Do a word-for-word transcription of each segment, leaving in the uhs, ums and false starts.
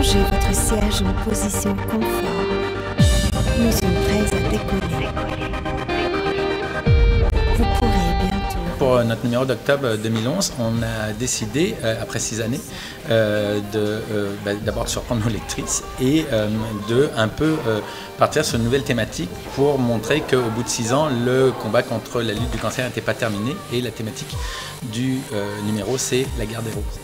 Rangez votre siège en position confort. Nous sommes prêts à décoller. Vous pourrez bientôt. Pour notre numéro d'octobre deux mille onze, on a décidé, euh, après six années, euh, de euh, bah, d'abord de surprendre nos lectrices et euh, de un peu euh, partir sur une nouvelle thématique pour montrer qu'au bout de six ans, le combat contre la lutte du cancer n'était pas terminé. Et la thématique du euh, numéro, c'est la guerre des roses.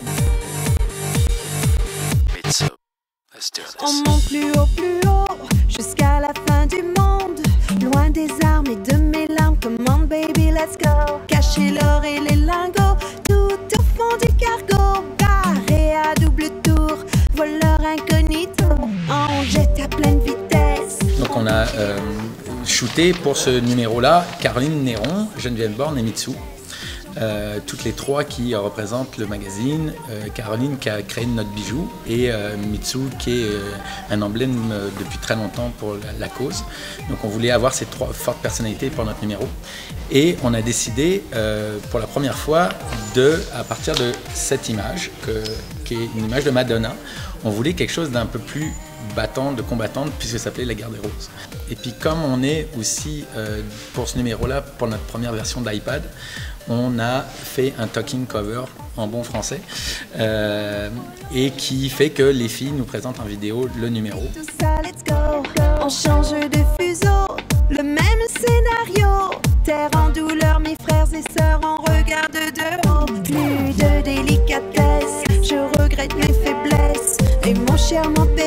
On monte plus haut, plus haut, jusqu'à la fin du monde. Loin des armes et de mes larmes, come on baby, let's go. Cacher l'or et les lingots, tout au fond du cargo. Barré à double tour, voleur incognito, on jette à pleine vitesse. Donc on a euh, shooté pour ce numéro-là Caroline Néron, Geneviève Borne et Mitsou. Euh, toutes les trois qui représentent le magazine, euh, Caroline qui a créé notre bijou et euh, Mitsou qui est euh, un emblème euh, depuis très longtemps pour la, la cause. Donc on voulait avoir ces trois fortes personnalités pour notre numéro et on a décidé euh, pour la première fois de, à partir de cette image, que, qui est une image de Madonna, on voulait quelque chose d'un peu plus battante, de combattante, puisque ça s'appelait la guerre des roses. Et puis comme on est aussi euh, pour ce numéro-là, pour notre première version de l'iPad, on a fait un talking cover en bon français euh, et qui fait que les filles nous présentent en vidéo le numéro. Tout ça, let's go. On change de fuseau, le même scénario. Terre en douleur, mes frères et sœurs, on regarde de haut. Plus de délicatesse, je regrette mes faiblesses et mon cher m'empêche.